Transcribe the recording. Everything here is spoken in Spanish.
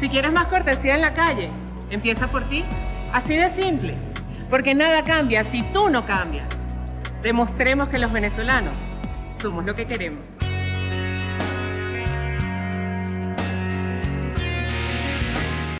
Si quieres más cortesía en la calle, empieza por ti. Así de simple. Porque nada cambia si tú no cambias. Demostremos que los venezolanos somos lo que queremos.